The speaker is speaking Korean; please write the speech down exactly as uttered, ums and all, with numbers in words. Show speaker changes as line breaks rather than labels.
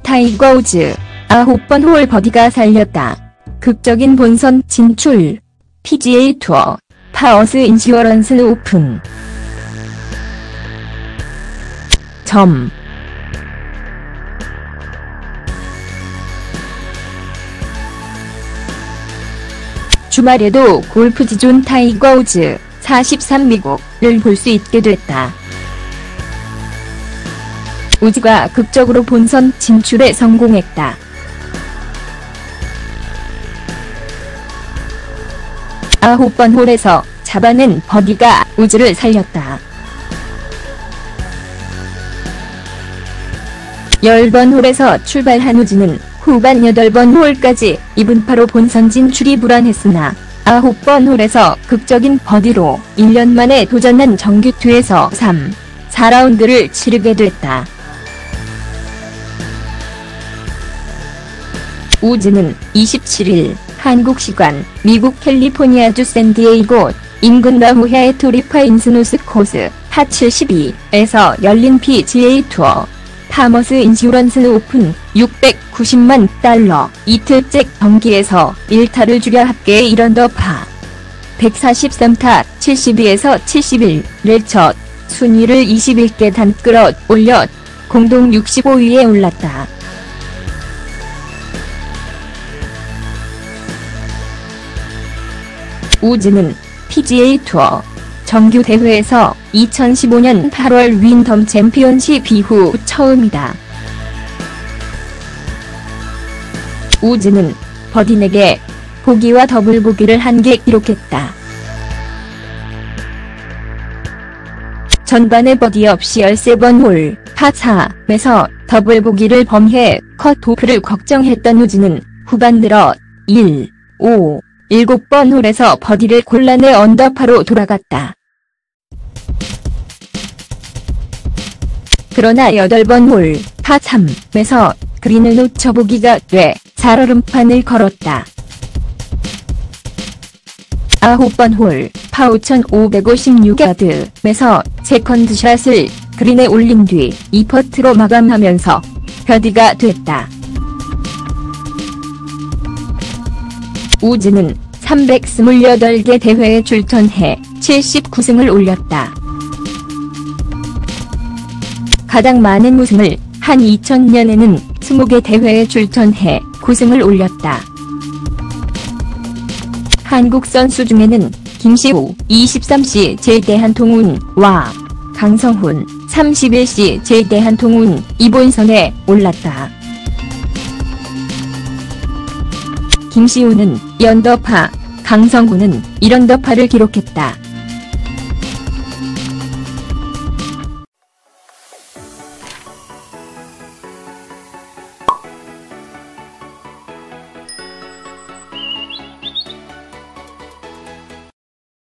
타이거 우즈, 아홉 번 홀 버디가 살렸다. 극적인 본선 진출. 피지에이 투어, 파워스 인슈어런스 오픈. 점. 주말에도 골프 지존 타이거 우즈, 사십삼 미국을 볼 수 있게 됐다. 우즈가 극적으로 본선 진출에 성공했다. 아홉 번 홀에서 잡아낸 버디가 우즈를 살렸다. 열 번 홀에서 출발한 우즈는 후반 여덟 번 홀까지 이분파로 본선 진출이 불안했으나 아홉 번 홀에서 극적인 버디로 일 년 만에 도전한 정규 이에서 삼, 사 라운드를 치르게 됐다. 우즈는 이십칠 일 한국 시간 미국 캘리포니아주 샌디에이고 인근 라후야의 토리파인스 노스 코스 하 칠십이에서 열린 피지에이 투어 파머스 인슈런스 오픈 육백구십만 달러 이틀째 경기에서 일 타를 줄여 합계 일 언더파 백사십삼 타 칠십이에서 칠십일을 첫 순위를 이십일 계단 끌어올려 공동 육십오 위에 올랐다. 우즈는 피지에이 투어 정규 대회에서 이천십오 년 팔월 윈덤 챔피언십 이후 처음이다. 우즈는 버디 네 개, 보기와 더블 보기를 한 개 기록했다. 전반에 버디 없이 열세 번 홀, 파 삼에서 더블 보기를 범해 컷오프를 걱정했던 우즈는 후반 들어 일, 오, 일곱 번 홀에서 버디를 골라내 언더파로 돌아갔다. 그러나 여덟 번 홀, 파 삼에서 그린을 놓쳐 보기가 돼 살얼음판을 걸었다. 아홉 번 홀, 파 오천오백오십육 야드에서 세컨드샷을 그린에 올린 뒤 이 퍼트로 마감하면서 버디가 됐다. 우즈는 삼백이십팔 개 대회에 출전해 칠십구 승을 올렸다. 가장 많은 우승을 한 이천 년에는 이십 개 대회에 출전해 구 승을 올렸다. 한국 선수 중에는 김시우 이십삼 시 제대한통운과 강성훈 삼십일 시 제대한통운 이 본선에 올랐다. 김시우는 이 언더파, 강성훈은 일 언더파를 기록했다.